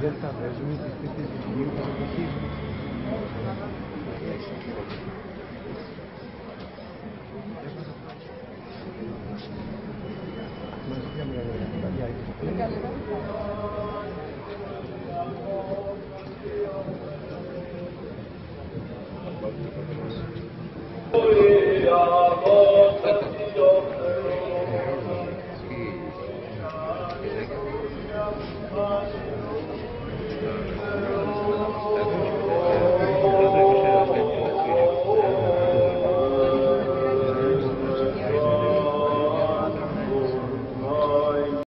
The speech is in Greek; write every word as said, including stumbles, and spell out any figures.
δεν θα παίζουμε τις πίστες του Κυρίου Παναγωγίου. Μας είχαμε για τα παιδιά.